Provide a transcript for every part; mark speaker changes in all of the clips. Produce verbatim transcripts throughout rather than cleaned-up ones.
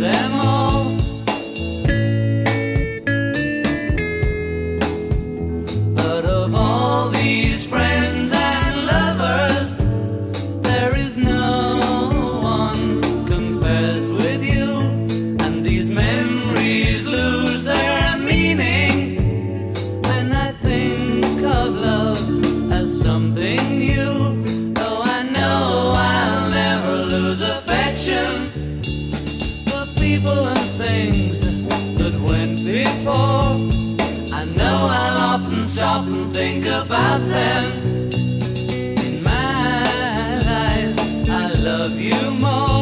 Speaker 1: them all. But of all these friends and lovers, there is no one compares with you. And these memories lose their meaning when I think of love as something new. Though I know I'll never lose affection for people and things that went before. I know I'll often stop and think about them. In my life, I love you more.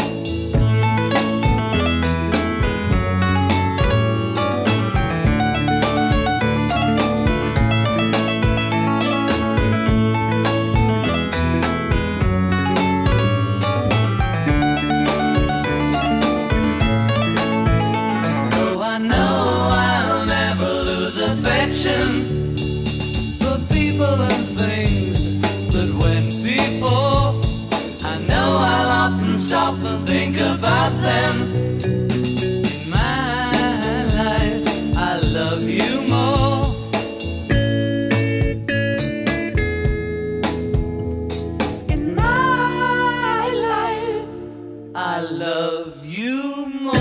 Speaker 1: Though I know I'll never lose affection for people and things that went before. I know I'll often stop and think about them. In my life, I love you more. In my life, I love you more.